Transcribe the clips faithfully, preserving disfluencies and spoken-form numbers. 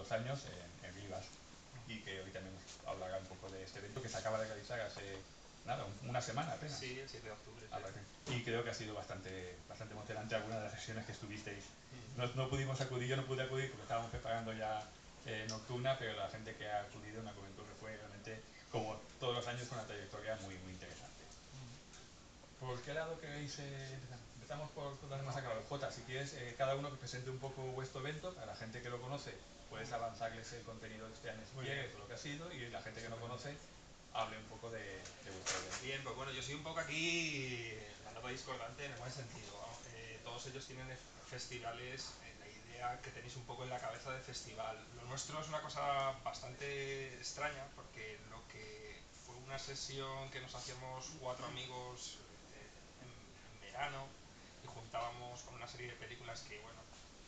dos años en, en Rivas, y que hoy también nos hablará un poco de este evento que se acaba de realizar hace nada, una semana apenas. Sí, el siete de octubre. Sí. Y creo que ha sido bastante, bastante emocionante algunas de las sesiones que estuvisteis. No, no pudimos acudir, yo no pude acudir porque estábamos preparando ya eh, Nocturna, pero la gente que ha acudido me comentó que fue realmente, como todos los años, una trayectoria muy, muy interesante. ¿Por qué lado queréis eh, empezar? Empezamos por donde hemos acabado. Jota, si quieres, eh, cada uno que presente un poco vuestro evento. A la gente que lo conoce, puedes avanzarles el contenido de este año si quieres, o lo que ha sido, y la gente que no conoce, hable un poco de, de vuestro evento. Bien, pues bueno, yo soy un poco aquí la nota discordante en el buen sentido. Eh, todos ellos tienen festivales, eh, la idea que tenéis un poco en la cabeza de festival. Lo nuestro es una cosa bastante extraña, porque lo que fue una sesión que nos hacíamos cuatro amigos eh, en, en verano, y juntábamos con una serie de películas que, bueno,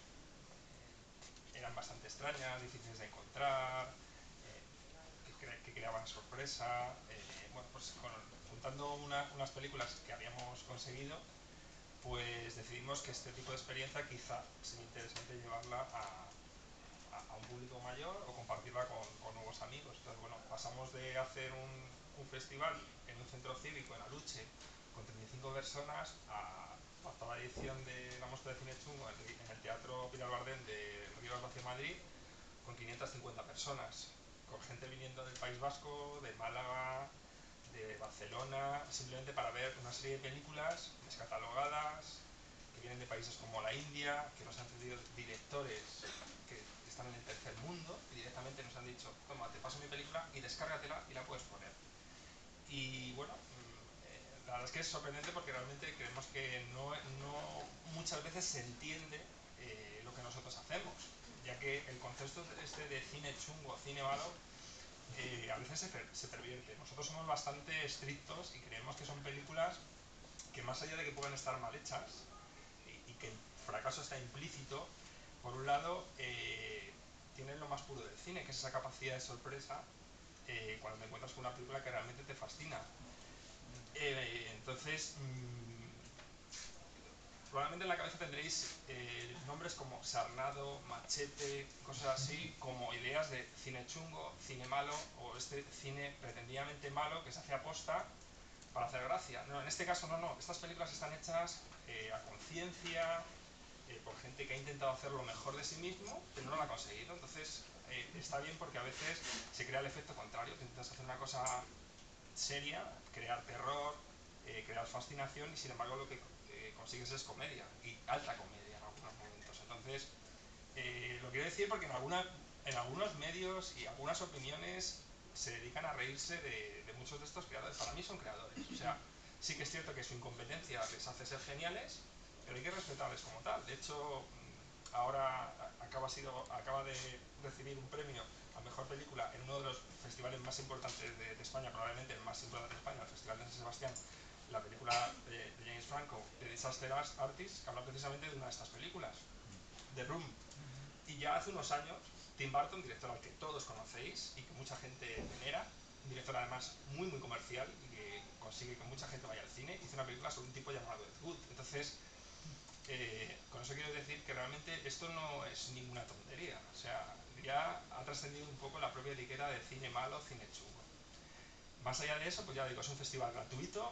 eh, eran bastante extrañas, difíciles de encontrar, eh, que, cre que creaban sorpresa. Eh, bueno, pues con, juntando una, unas películas que habíamos conseguido, pues decidimos que este tipo de experiencia quizá sería interesante llevarla a, a, a un público mayor o compartirla con, con nuevos amigos. Entonces, bueno, pasamos de hacer un, un festival en un centro cívico en Aluche con treinta y cinco personas a la octava edición de la Mostra de Cine Chungo en el Teatro Pilar Bardén de Rivas Vacia, Madrid, con quinientas cincuenta personas, con gente viniendo del País Vasco, de Málaga, de Barcelona, simplemente para ver una serie de películas descatalogadas, que vienen de países como la India, que nos han cedido directores que están en el tercer mundo, y directamente nos han dicho: toma, te paso mi película y descárgatela y la puedes poner. Y bueno, eh, la verdad es que es sorprendente, porque realmente creemos que no, no muchas veces se entiende eh, lo que nosotros hacemos, ya que el concepto este de cine chungo, cine malo, eh, a veces se, per se pervierte. Nosotros somos bastante estrictos y creemos que son películas que, más allá de que puedan estar mal hechas y, y que el fracaso está implícito, por un lado eh, tienen lo más puro del cine, que es esa capacidad de sorpresa eh, cuando te encuentras con una película que realmente te fascina. Eh, entonces, mmm, probablemente en la cabeza tendréis eh, nombres como Sarnado, Machete, cosas así, como ideas de cine chungo, cine malo, o este cine pretendidamente malo que se hace aposta para hacer gracia. No, en este caso no, no. Estas películas están hechas eh, a conciencia, eh, por gente que ha intentado hacer lo mejor de sí mismo, pero no lo ha conseguido. Entonces, eh, está bien, porque a veces se crea el efecto contrario. Te intentas hacer una cosa seria, crear terror, eh, crear fascinación, y sin embargo lo que eh, consigues es comedia, y alta comedia en algunos momentos. Entonces, eh, lo quiero decir porque en, alguna, en algunos medios y algunas opiniones se dedican a reírse de, de muchos de estos creadores. Para mí son creadores, o sea, sí que es cierto que su incompetencia les hace ser geniales, pero hay que respetarles como tal. De hecho, ahora acaba, sido, acaba de recibir un premio a Mejor Película en uno de los festivales más importantes de, de España, probablemente el más importante de España, el Festival de San Sebastián, la película de, de James Franco, de Disaster Artist, que habla precisamente de una de estas películas, The Room. Y ya hace unos años, Tim Burton, director al que todos conocéis y que mucha gente venera, un director además muy muy comercial y que consigue que mucha gente vaya al cine, hizo una película sobre un tipo llamado Ed Wood. Entonces, eh, con eso quiero decir que realmente esto no es ninguna tontería. O sea, ya ha trascendido un poco la propia etiqueta de cine malo, cine chungo. Más allá de eso, pues ya digo, es un festival gratuito,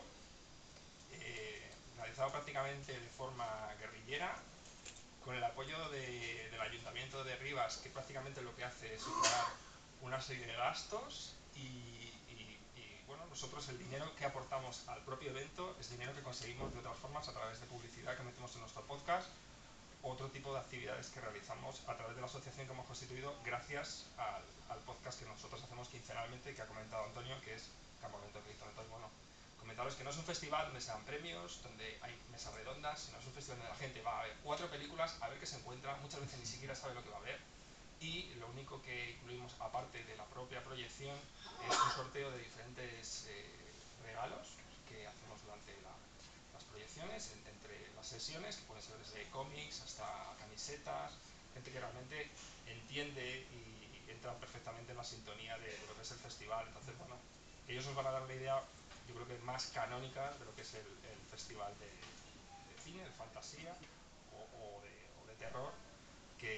eh, realizado prácticamente de forma guerrillera, con el apoyo de, del Ayuntamiento de Rivas, que prácticamente lo que hace es sufragar una serie de gastos, y, y, y bueno, nosotros el dinero que aportamos al propio evento es dinero que conseguimos de otras formas, a través de publicidad que metemos en nuestro podcast, otro tipo de actividades que realizamos a través de la asociación que hemos constituido, gracias al, al podcast que nosotros hacemos quincenalmente, que ha comentado Antonio, que es Campamento Cristo. Entonces, bueno, comentaros que no es un festival donde se dan premios, donde hay mesas redondas, sino es un festival donde la gente va a ver cuatro películas, a ver qué se encuentra, muchas veces ni siquiera sabe lo que va a ver, y lo único que incluimos, aparte de la propia proyección, es un sorteo de diferentes eh, regalos que hacemos durante la, las proyecciones, en, entre las sesiones, que pueden ser desde cómics hasta camisetas, gente que realmente entiende y, y entra perfectamente en la sintonía de, de lo que es el festival. Entonces, bueno, ellos os van a dar una idea, yo creo que más canónica, de lo que es el, el festival de, de cine, de fantasía o, o, de, o de terror, que,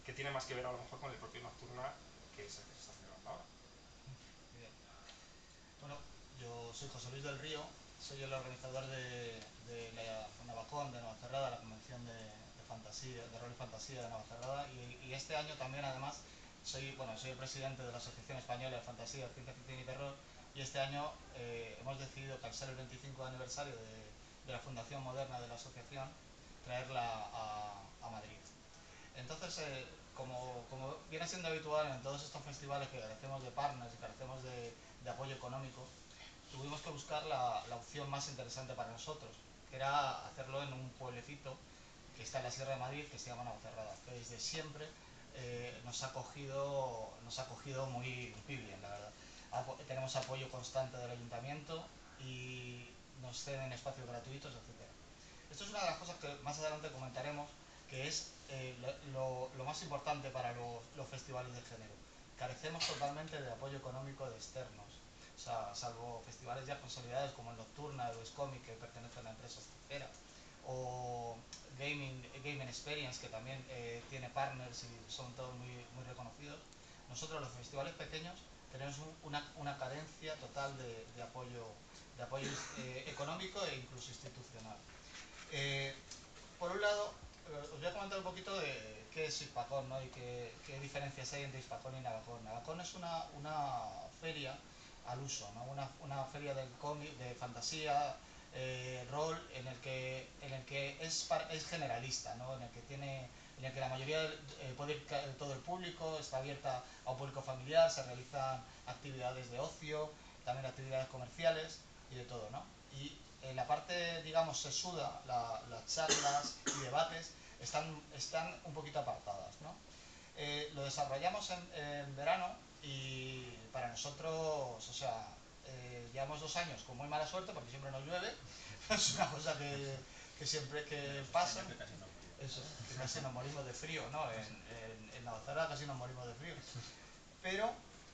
que tiene más que ver a lo mejor con el propio Nocturna, que es el que se está celebrando ahora. Bien. Bueno, yo soy José Luis del Río, soy el organizador de, de la Navajón de Navacerrada, la convención de, de fantasía, de rol y fantasía de Navacerrada, y, y este año también además soy, bueno, soy el presidente de la Asociación Española de Fantasía, Ciencia Ficción y Terror, y este año eh, hemos decidido que al ser el veinticinco aniversario de, de la fundación moderna de la asociación, traerla a, a Madrid. Entonces, eh, como, como viene siendo habitual en todos estos festivales que carecemos de partners y carecemos de, de apoyo económico, tuvimos que buscar la, la opción más interesante para nosotros, que era hacerlo en un pueblecito que está en la Sierra de Madrid, que se llama Navacerrada, que desde siempre eh, nos, ha cogido, nos ha cogido muy, muy bien, la verdad. Apo tenemos apoyo constante del ayuntamiento y nos ceden espacios gratuitos, etcétera. Esto es una de las cosas que más adelante comentaremos, que es eh, lo, lo más importante para los, los festivales de género. Carecemos totalmente de apoyo económico de externos. O sea, salvo festivales ya consolidados como el Nocturna, el Wescomic, que pertenece a una empresa extranjera, o Gaming, Gaming Experience, que también eh, tiene partners y son todos muy, muy reconocidos. Nosotros, los festivales pequeños, tenemos un, una, una carencia total de, de apoyo, de apoyo eh, económico e incluso institucional. Eh, por un lado, eh, os voy a comentar un poquito de qué es Hispacón, ¿no? Y qué, qué diferencias hay entre Hispacón y Navacón. Navacón es una, una feria al uso, ¿no? una, una feria del cómic, de fantasía, eh, rol, en el que, en el que es, es generalista, ¿no? En el que tiene, en el que la mayoría eh, puede ir todo el público, está abierta a un público familiar, se realizan actividades de ocio, también actividades comerciales y de todo, ¿no? Y en la parte, digamos, sesuda, la, las charlas y debates están, están un poquito apartadas, ¿no? Eh, lo desarrollamos en, en verano y para nosotros, o sea, eh, llevamos dos años con muy mala suerte porque siempre nos llueve, es una cosa que, que siempre que pasa, eso, que casi nos morimos de frío, ¿no? En, en, en Navacerrada casi nos morimos de frío, pero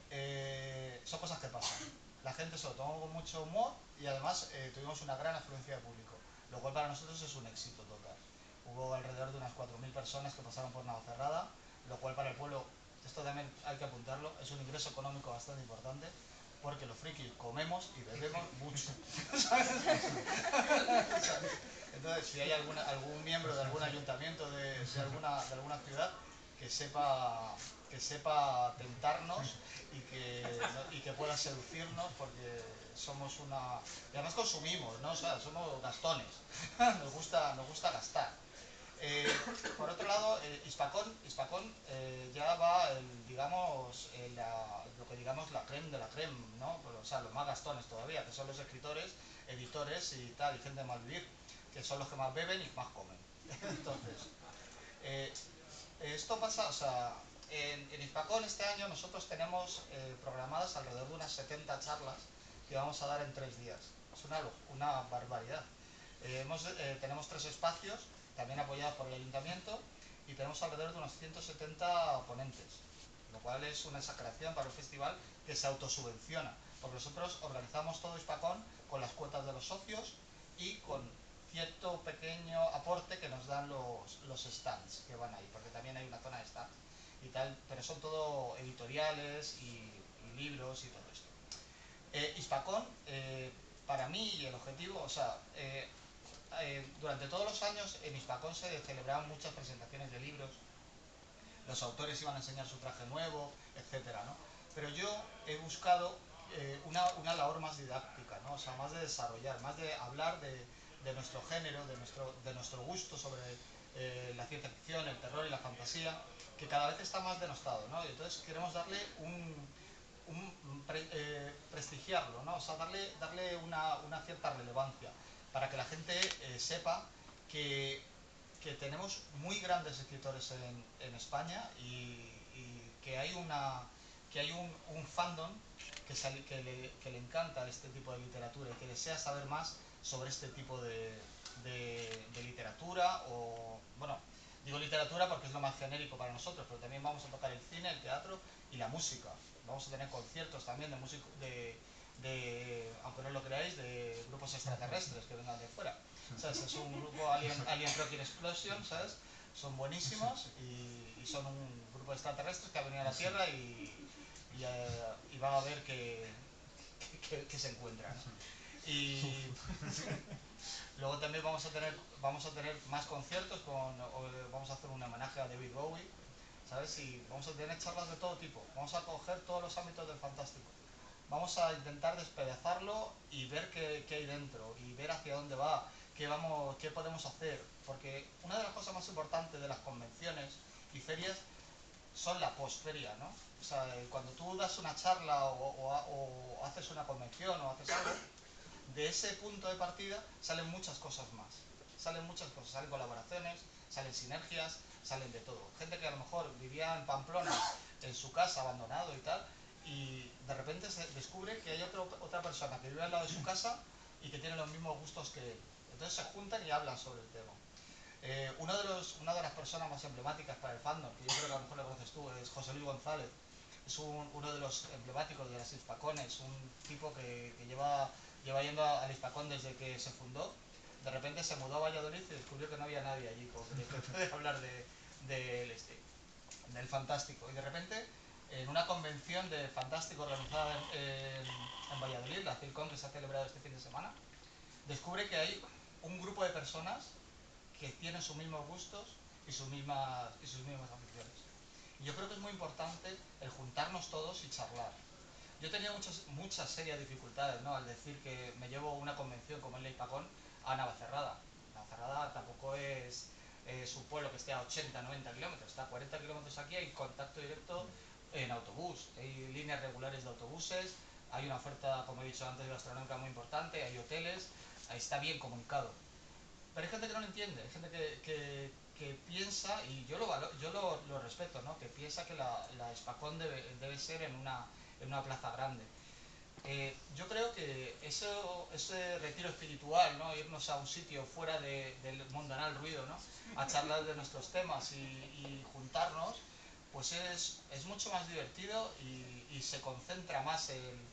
eh, son cosas que pasan. La gente se lo tomó con mucho humor y además eh, tuvimos una gran afluencia de público, lo cual para nosotros es un éxito total. Hubo alrededor de unas cuatro mil personas que pasaron por Navacerrada, lo cual para el pueblo, esto también hay que apuntarlo, es un ingreso económico bastante importante, porque los frikis comemos y bebemos mucho. Entonces, si hay alguna, algún miembro de algún ayuntamiento de, de, alguna, de alguna ciudad que sepa, que sepa tentarnos y que, ¿no? y que pueda seducirnos, porque somos una... Y además consumimos, ¿no? O sea, somos gastones, nos gusta, nos gusta gastar. Eh, por otro lado, eh, Hispacón, Hispacón eh, ya va, el, digamos, el, la, lo que digamos la creme de la creme, ¿no? O sea, los más gastones todavía, que son los escritores, editores y tal, y gente de mal vivir, que son los que más beben y más comen. Entonces, eh, esto pasa, o sea, en, en Hispacón este año nosotros tenemos eh, programadas alrededor de unas setenta charlas que vamos a dar en tres días. Es una, una barbaridad. Eh, hemos, eh, tenemos tres espacios, también apoyados por el ayuntamiento, y tenemos alrededor de unos ciento setenta ponentes, lo cual es una exageración para un festival que se autosubvenciona, porque nosotros organizamos todo Hispacón con las cuotas de los socios y con cierto pequeño aporte que nos dan los, los stands que van ahí, porque también hay una zona de stands y tal, pero son todo editoriales y, y libros y todo esto. Eh, Hispacón, eh, para mí y el objetivo, o sea, eh, eh, durante todos los años en Hispacón se celebraban muchas presentaciones de libros, los autores iban a enseñar su traje nuevo, etcétera, ¿no? Pero yo he buscado eh, una, una labor más didáctica, ¿no? O sea, más de desarrollar, más de hablar de, de nuestro género, de nuestro, de nuestro gusto sobre eh, la ciencia ficción, el terror y la fantasía, que cada vez está más denostado, ¿no? Y entonces queremos darle un, un pre, eh, prestigiarlo, ¿no? O sea, darle, darle una, una cierta relevancia para que la gente eh, sepa que, que tenemos muy grandes escritores en, en España y, y que hay, una, que hay un, un fandom que, sale, que, le, que le encanta este tipo de literatura y que desea saber más sobre este tipo de, de, de literatura o, bueno, digo literatura porque es lo más genérico para nosotros, pero también vamos a tocar el cine, el teatro y la música. Vamos a tener conciertos también de música, de, de, aunque no lo creáis, de grupos extraterrestres que vengan de fuera. ¿Sabes? Es un grupo Alien, Alien Rocking Explosion, ¿sabes? Son buenísimos y, y son un grupo de extraterrestres que ha venido a la Tierra y, y, uh, y va a ver que, que, que se encuentran, ¿no? Y luego también vamos a tener vamos a tener más conciertos, con, vamos a hacer un homenaje a David Bowie, ¿sabes? Y vamos a tener charlas de todo tipo, vamos a coger todos los ámbitos del fantástico, vamos a intentar despedazarlo y ver qué, qué hay dentro, y ver hacia dónde va, qué, vamos, qué podemos hacer, porque una de las cosas más importantes de las convenciones y ferias son la posferia, ¿no? O sea, cuando tú das una charla o, o, o haces una convención o haces algo, de ese punto de partida salen muchas cosas más, salen muchas cosas, salen colaboraciones, salen sinergias, salen de todo. Gente que a lo mejor vivía en Pamplona, en su casa, abandonado y tal, y de repente se descubre que hay otro, otra persona que vive al lado de su casa y que tiene los mismos gustos que él. Entonces se juntan y hablan sobre el tema. Eh, uno de los, una de las personas más emblemáticas para el fandom, que yo creo que a lo mejor lo conoces tú, es José Luis González. Es un, uno de los emblemáticos de las Hispacones, un tipo que, que lleva, lleva yendo al Hispacón desde que se fundó. De repente se mudó a Valladolid y descubrió que no había nadie allí que puede hablar de, de, este, del fantástico. Y de repente, en una convención de fantástico organizada en, en, en Valladolid, la CILCON, que se ha celebrado este fin de semana, descubre que hay un grupo de personas que tienen sus mismos gustos y sus mismas, y sus mismas aficiones. Y yo creo que es muy importante el juntarnos todos y charlar. Yo tenía muchas, muchas serias dificultades, ¿no?, al decir que me llevo una convención como es la Hispacón a Navacerrada. Navacerrada tampoco es, es un pueblo que esté a ochenta, noventa kilómetros, está a cuarenta kilómetros aquí, hay contacto directo en autobús, hay líneas regulares de autobuses, hay una oferta, como he dicho antes, gastronómica muy importante, hay hoteles, ahí está bien comunicado. Pero hay gente que no lo entiende, hay gente que, que, que piensa, y yo lo, valoro, yo lo, lo respeto, ¿no?, que piensa que la, la Hispacón debe, debe ser en una, en una plaza grande. Eh, yo creo que eso, ese retiro espiritual, ¿no?, irnos a un sitio fuera de, del mundanal ruido, ¿no?, a charlar de nuestros temas y, y juntarnos, pues es, es mucho más divertido y, y se concentra más el,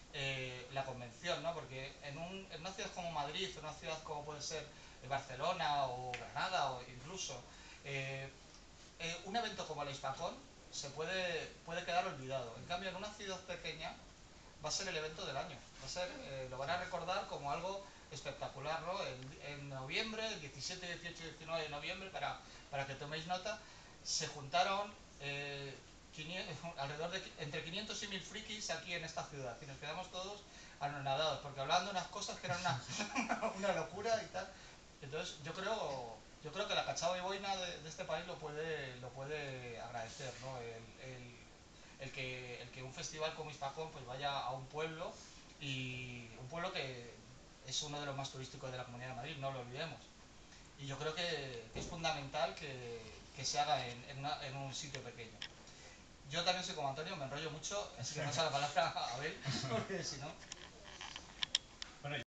eh, la convención, ¿no?, porque en, un, en una ciudad como Madrid, en una ciudad como puede ser Barcelona o Granada o incluso, eh, eh, un evento como la Hispacón se puede, puede quedar olvidado. En cambio, en una ciudad pequeña va a ser el evento del año, va a ser, eh, lo van a recordar como algo espectacular, ¿no? En, en noviembre, el diecisiete, dieciocho y diecinueve de noviembre, para, para que toméis nota, se juntaron eh, quinientos, alrededor de entre quinientos y mil frikis aquí en esta ciudad, y nos quedamos todos anonadados, porque hablaban de unas cosas que eran una, una locura y tal. Entonces yo creo, yo creo que la cachava y boina de, de este país lo puede, lo puede agradecer, ¿no?, el, el, el, que, el que un festival como Hispacón pues vaya a un pueblo, y un pueblo que es uno de los más turísticos de la Comunidad de Madrid, no lo olvidemos. Y yo creo que, que es fundamental que, que se haga en, en, una, en un sitio pequeño. Yo también soy como Antonio, me enrollo mucho, así que paso la palabra a Abel, porque si no...